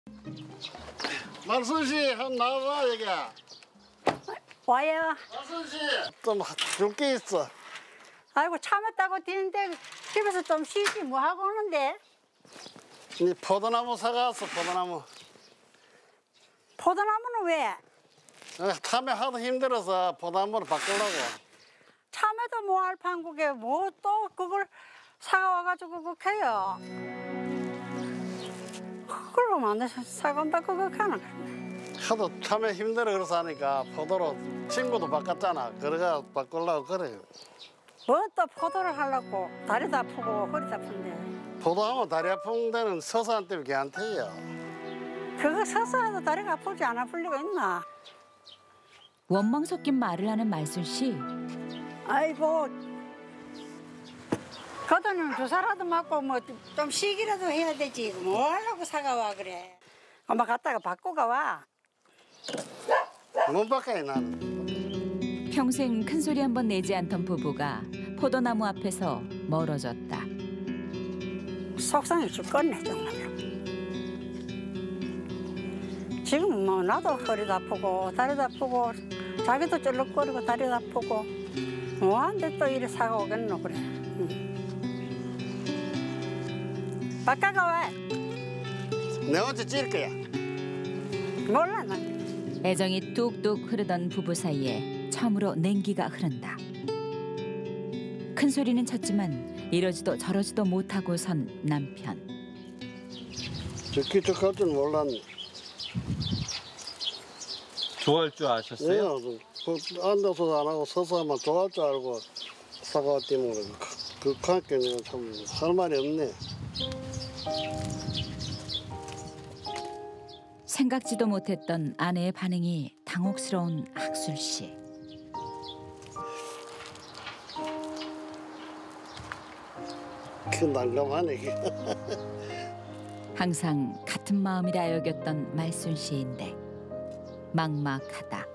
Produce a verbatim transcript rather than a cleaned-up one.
말순 씨, 한번 나와봐 여기. 와요. 말순 씨, 좀 줄 게 있어. 아이고 참았다고 뛰는데 집에서 좀 쉬지 뭐 하고 오는데. 니 포도나무 사가왔어, 포도나무. 포도나무는 왜? 어, 탐에 하도 힘들어서 포도나무로 바꾸려고. 참에도 뭐 할 판국에 뭐 또 그걸 사와가지고 그렇게 해요. 그러면 안 돼. 사간다 그거 하는 하도 참에 힘들어 그래서 하니까 포도로 친구도 바꿨잖아. 그래가 바꾸려고 그래. 뭐 또 포도를 하려고 다리도 아프고 허리도 아픈데. 포도하면 다리 아픈 데는 서산 때문에 걔한테요. 그거 서서 해도 다리가 아프지 안 아플 리가 있나? 원망 섞인 말을 하는 말순 씨. 아이고 거기는 주사라도 맞고 뭐 좀 쉬기라도 해야 되지. 뭐 하려고 사가와 그래. 엄마 갔다가 바꾸가 와. 못 바꿔요 나는. 평생 큰 소리 한 번 내지 않던 부부가 포도나무 앞에서 멀어졌다. 속상해 죽겠네 정말. 지금 뭐 나도 허리도 아프고 다리도 아프고 자기도 쩔룩거리고 다리도 아프고 뭐한데 또 이리 사가 오겠노 그래. 응. 바꿔가 와. 내 혼자 찔 거야. 몰라 난. 애정이 뚝뚝 흐르던 부부 사이에 처음으로 냉기가 흐른다. 큰 소리는 쳤지만 이러지도 저러지도 못하고 선 남편. 저기 저갈 줄 몰랐네. 좋아할 줄 아셨어요? 네, 그 앉아서도 안 하고 서서 하면 좋아할 줄 알고 사과왔더니 그 그렇게 참 할 말이 없네. 생각지도 못했던 아내의 반응이 당혹스러운 학술 씨. 그 난감하네. 항상 같은 마음이라 여겼던 말순 씨인데 막막하다.